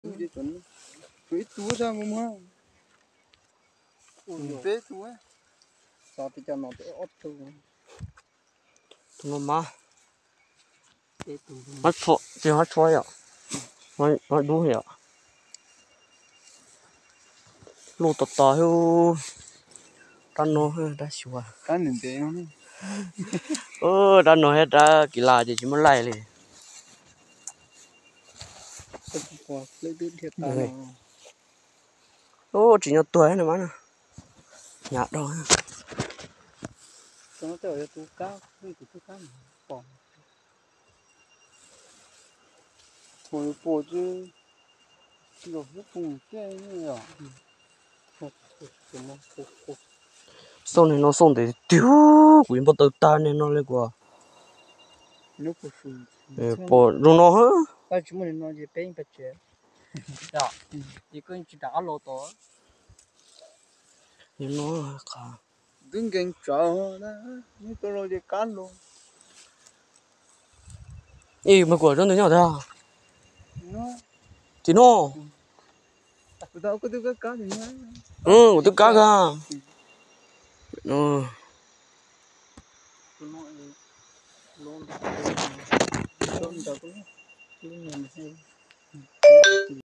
đi tuần chuối túa ra không ha bé túa sao thì cho nó tới ót thôi nó má mắt phọ chỉ mắt phọ ạ mắt đúng hiểu lô tọt tọt hiu tan nó đã xua cá nền té nó tan nó hết đã kỳ lạ gì chỉ muốn lại liền quá lấy đứt thiệt ta chỉ nhớ tuổi này mà nè nhạt đâu nó tới tu cá không tu cá bỏ thôi bỏ chứ rồi nó cùng cái như vậy sau này nó xong thì tiêu quyển bắt đầu tan nên nó lấy qua nó có phụ bỏ rồi nó hả ta chúng mình nói gì bên bạch chế dạ chỉ cần chỉ đá lô to nhưng nó cả đừng ghen trò đó như tôi nói gì cán luôn ý mà của trong đấy nhỏ thế à nó thì nó tao có tôi cá thì nhá của tôi cá cả ừ tôi nói luôn luôn đâu có luôn làm hay